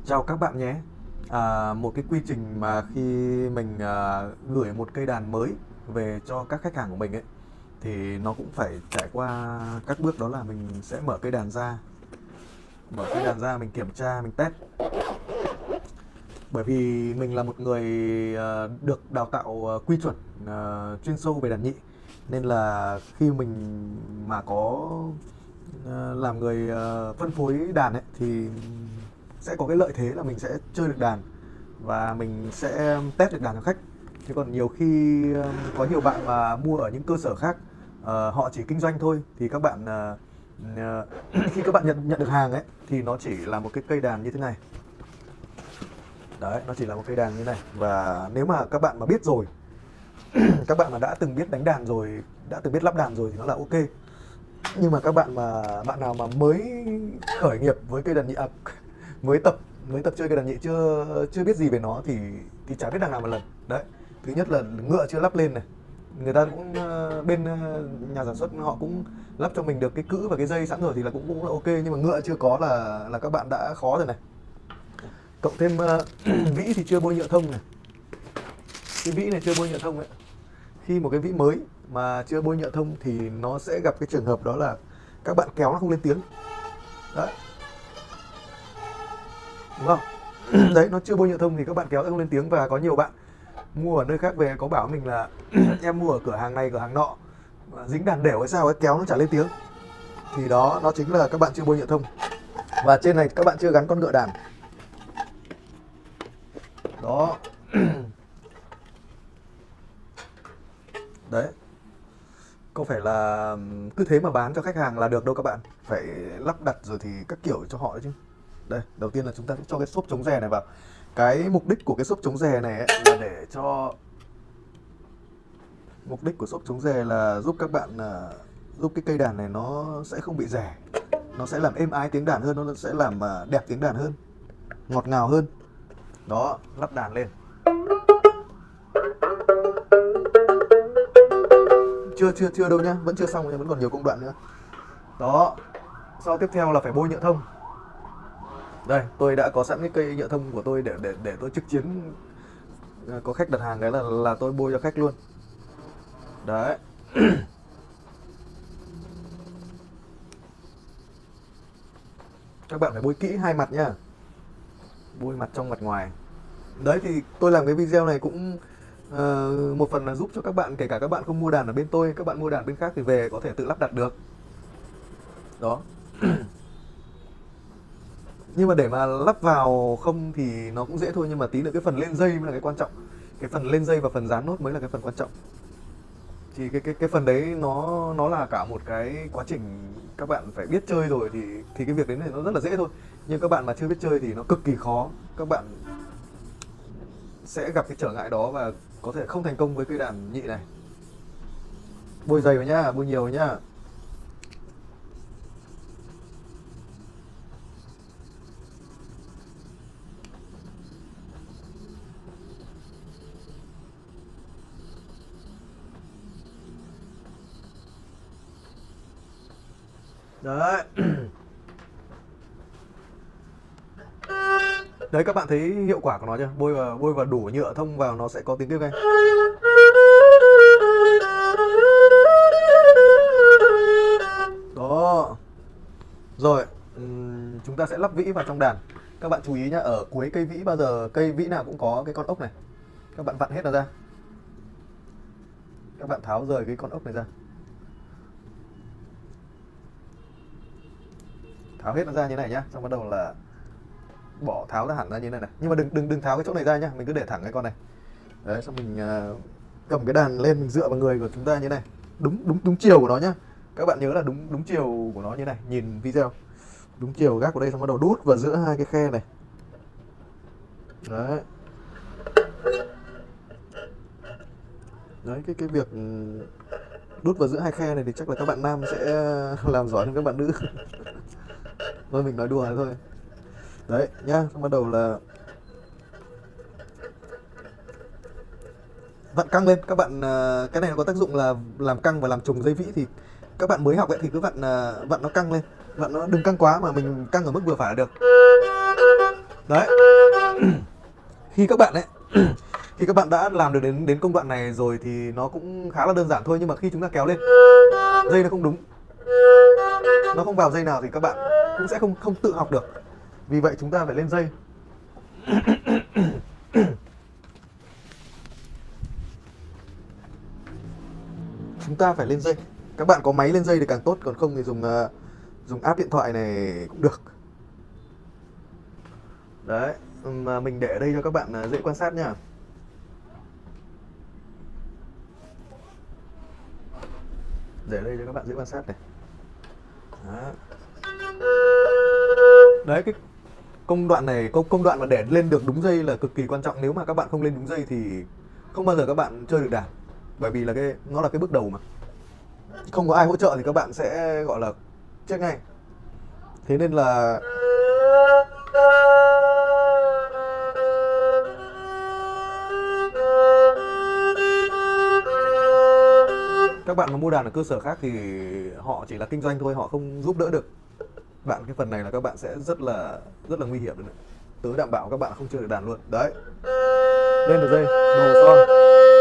Chào các bạn nhé. Một cái quy trình mà khi mình gửi một cây đàn mới về cho các khách hàng của mình ấy thì nó cũng phải trải qua các bước, đó là mình sẽ mở cây đàn ra. Mở cây đàn ra mình kiểm tra, mình test. Bởi vì mình là một người được đào tạo quy chuẩn chuyên sâu về đàn nhị, nên là khi mình mà có làm người phân phối đàn ấy thì sẽ có cái lợi thế là mình sẽ chơi được đàn và mình sẽ test được đàn cho khách. Chứ còn nhiều khi có nhiều bạn mà mua ở những cơ sở khác, họ chỉ kinh doanh thôi, thì các bạn khi các bạn nhận được hàng ấy thì nó chỉ là một cái cây đàn như thế này. Đấy, nó chỉ là một cây đàn như này. Và nếu mà các bạn mà biết rồi, các bạn mà đã từng biết đánh đàn rồi, đã từng biết lắp đàn rồi thì nó là ok. Nhưng mà các bạn nào mà mới khởi nghiệp với cây đàn nhị, mới tập chơi cây đàn nhị, chưa biết gì về nó thì chả biết đằng nào một lần. Đấy, thứ nhất là ngựa chưa lắp lên này, người ta cũng bên nhà sản xuất họ cũng lắp cho mình được cái cữ và cái dây sẵn rồi thì là cũng là ok, nhưng mà ngựa chưa có là các bạn đã khó rồi này. Cộng thêm vĩ thì chưa bôi nhựa thông này. Cái vĩ này chưa bôi nhựa thông ấy. Khi một cái vĩ mới mà chưa bôi nhựa thông thì nó sẽ gặp cái trường hợp đó là các bạn kéo nó không lên tiếng. Đấy, đúng không? Đấy, nó chưa bôi nhựa thông thì các bạn kéo nó không lên tiếng. Và có nhiều bạn mua ở nơi khác về có bảo mình là em mua ở cửa hàng này cửa hàng nọ dính đàn đểu hay sao ấy, kéo nó chả lên tiếng. Thì đó, nó chính là các bạn chưa bôi nhựa thông. Và trên này các bạn chưa gắn con ngựa đàn. Đó. Đấy, không phải là cứ thế mà bán cho khách hàng là được đâu các bạn. Phải lắp đặt rồi thì các kiểu cho họ đấy chứ. Đây, đầu tiên là chúng ta sẽ cho cái xốp chống rè này vào. Cái mục đích của cái xốp chống rè này ấy, là để cho mục đích của xốp chống rè là giúp các bạn giúp cái cây đàn này nó sẽ không bị rè. Nó sẽ làm êm ái tiếng đàn hơn, nó sẽ làm đẹp tiếng đàn hơn, ngọt ngào hơn. Đó, lắp đàn lên. Chưa đâu nhá, vẫn chưa xong nha, vẫn còn nhiều công đoạn nữa. Đó. Sau tiếp theo là phải bôi nhựa thông. Đây, tôi đã có sẵn cái cây nhựa thông của tôi để tôi trực chiến, có khách đặt hàng cái là tôi bôi cho khách luôn. Đấy. Các bạn phải bôi kỹ hai mặt nhá. Bôi mặt trong mặt ngoài. Đấy, thì tôi làm cái video này cũng một phần là giúp cho các bạn, kể cả các bạn không mua đàn ở bên tôi, các bạn mua đàn bên khác thì về có thể tự lắp đặt được. Đó. Nhưng mà để mà lắp vào không thì nó cũng dễ thôi, nhưng mà tí nữa cái phần lên dây mới là cái quan trọng. Cái phần lên dây và phần dán nốt mới là cái phần quan trọng. Thì cái phần đấy nó là cả một cái quá trình, các bạn phải biết chơi rồi thì cái việc đấy này nó rất là dễ thôi. Nhưng các bạn mà chưa biết chơi thì nó cực kỳ khó. Các bạn sẽ gặp cái trở ngại đó và có thể không thành công với cây đàn nhị này. Bôi dày vào nhá, bôi nhiều vào nhá. Đấy. Đấy, các bạn thấy hiệu quả của nó chưa? Bôi vào đủ nhựa thông vào nó sẽ có tiếng kêu ngay. Đó. Rồi, chúng ta sẽ lắp vĩ vào trong đàn. Các bạn chú ý nhá, ở cuối cây vĩ bao giờ cây vĩ nào cũng có cái con ốc này. Các bạn vặn hết nó ra. Các bạn tháo rời cái con ốc này ra. Tháo hết nó ra như này nhá, xong bắt đầu là tháo ra hẳn ra như này này. Nhưng mà đừng tháo cái chỗ này ra nhá, mình cứ để thẳng cái con này. Đấy, xong mình cầm cái đàn lên, mình dựa vào người của chúng ta như này. Đúng chiều của nó nhá. Các bạn nhớ là đúng chiều của nó như này, nhìn video. Đúng chiều gác vào đây, xong bắt đầu đút vào giữa hai cái khe này. Đấy. Đấy, cái việc đút vào giữa hai khe này thì chắc là các bạn nam sẽ làm giỏi hơn các bạn nữ. Thôi mình nói đùa thôi. Đấy nhá, xong bắt đầu là vặn căng lên. Các bạn cái này nó có tác dụng là làm căng và làm trùng dây vĩ, thì các bạn mới học ấy thì cứ vặn nó căng lên. Vặn nó đừng căng quá mà mình căng ở mức vừa phải là được. Đấy. khi các bạn ấy khi các bạn đã làm được đến công đoạn này rồi thì nó cũng khá là đơn giản thôi, nhưng mà khi chúng ta kéo lên dây nó không đúng, nó không vào dây nào thì các bạn cũng sẽ không tự học được. Vì vậy chúng ta phải lên dây. Chúng ta phải lên dây. Các bạn có máy lên dây thì càng tốt, còn không thì dùng app điện thoại này cũng được. Đấy, mà mình để ở đây cho các bạn dễ quan sát nhá. Để ở đây cho các bạn dễ quan sát này. Đó. Đấy, cái công đoạn này, công đoạn mà để lên được đúng dây là cực kỳ quan trọng. Nếu mà các bạn không lên đúng dây thì không bao giờ các bạn chơi được đàn. Bởi vì là nó là cái bước đầu mà. Không có ai hỗ trợ thì các bạn sẽ gọi là chết ngay. Thế nên là các bạn mà mua đàn ở cơ sở khác thì họ chỉ là kinh doanh thôi, họ không giúp đỡ được bạn. Cái phần này là các bạn sẽ rất là nguy hiểm đấy. Tớ đảm bảo các bạn không chơi được đàn luôn. Đấy, lên được dây, đồ son.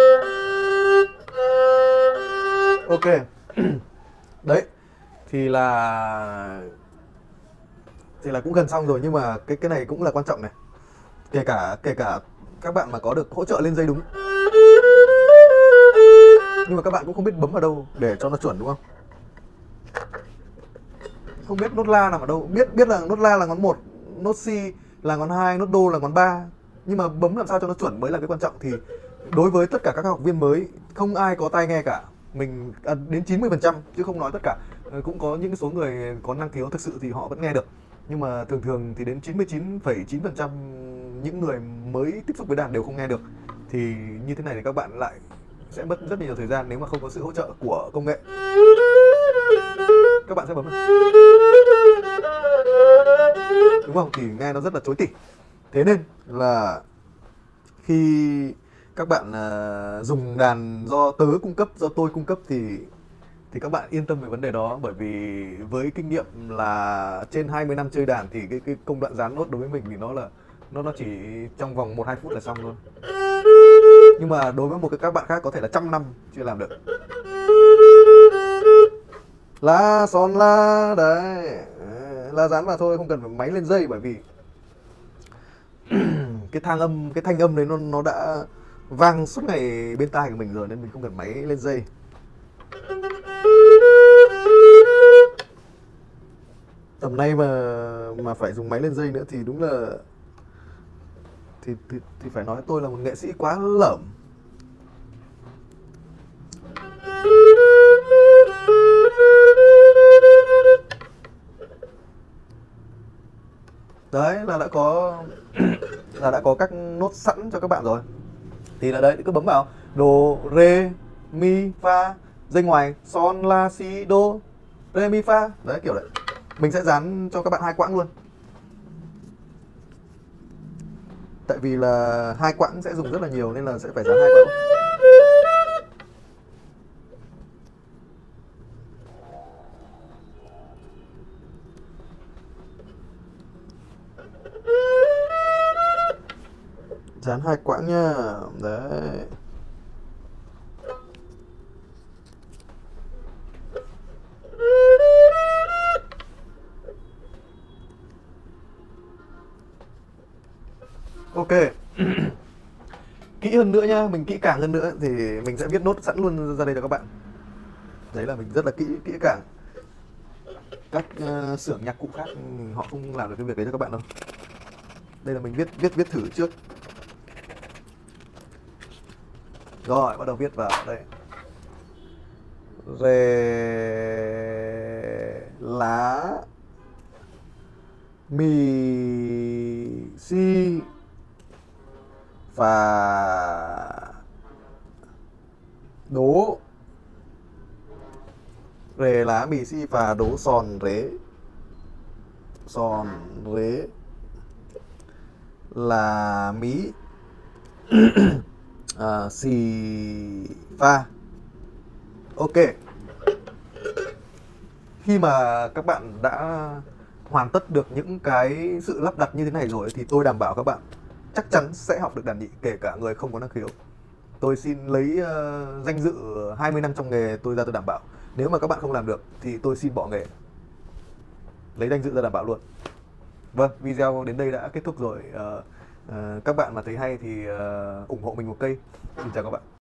Ok. Đấy thì là cũng gần xong rồi, nhưng mà cái này cũng là quan trọng này. Kể cả các bạn mà có được hỗ trợ lên dây đúng, nhưng mà các bạn cũng không biết bấm vào đâu để cho nó chuẩn, đúng không? Không biết nốt la nằm ở đâu. Biết là nốt la là ngón 1, nốt si là ngón 2, nốt đô là ngón 3, nhưng mà bấm làm sao cho nó chuẩn mới là cái quan trọng. Thì đối với tất cả các học viên mới, không ai có tai nghe cả. Mình đến 90% chứ không nói tất cả. Cũng có những số người có năng khiếu thực sự thì họ vẫn nghe được, nhưng mà thường thì đến 99,9% những người mới tiếp xúc với đàn đều không nghe được. Thì như thế này thì các bạn lại sẽ mất rất nhiều thời gian nếu mà không có sự hỗ trợ của công nghệ. Các bạn sẽ bấm đúng không? Thì nghe nó rất là chối tỉ. Thế nên là khi các bạn dùng đàn do tớ cung cấp, do tôi cung cấp thì các bạn yên tâm về vấn đề đó. Bởi vì với kinh nghiệm là trên 20 năm chơi đàn thì cái công đoạn dán nốt đối với mình thì nó chỉ trong vòng 1-2 phút là xong luôn. Nhưng mà đối với các bạn khác có thể là 100 năm chưa làm được. La son la đấy, la dán vào thôi, không cần phải máy lên dây. Bởi vì cái thanh âm đấy nó đã vang suốt ngày bên tai của mình rồi, nên mình không cần máy lên dây. Tầm nay mà phải dùng máy lên dây nữa thì đúng là thì phải nói tôi là một nghệ sĩ quá lởm. Đấy là đã có các nốt sẵn cho các bạn rồi. Thì là đấy, cứ bấm vào đồ, rê, mi, fa, dây ngoài, son, la, si, đô, rê, mi, fa. Đấy, kiểu đấy. Mình sẽ dán cho các bạn 2 quãng luôn. Tại vì là 2 quãng sẽ dùng rất là nhiều nên là sẽ phải dán 2 quãng. Dán 2 quãng nhá. Đấy. Ok. Kỹ hơn nữa nhá, mình kỹ càng hơn nữa thì mình sẽ viết nốt sẵn luôn ra đây cho các bạn. Đấy là mình rất là kỹ càng. Các xưởng nhạc cụ khác họ không làm được cái việc đấy cho các bạn đâu. Đây là mình viết thử trước. Rồi, bắt đầu viết vào đây. Rê, lá, mi, si, và đố. Rê, lá, mi, si, và đố, son, rế. Son, rế, là, mí, xì, fa. Ok. Khi mà các bạn đã hoàn tất được những cái sự lắp đặt như thế này rồi thì tôi đảm bảo các bạn chắc chắn sẽ học được đàn nhị, kể cả người không có năng khiếu. Tôi xin lấy danh dự 20 năm trong nghề tôi ra tôi đảm bảo. Nếu mà các bạn không làm được thì tôi xin bỏ nghề, lấy danh dự ra đảm bảo luôn. Vâng, video đến đây đã kết thúc rồi. Các bạn mà thấy hay thì ủng hộ mình một cây. Xin chào các bạn.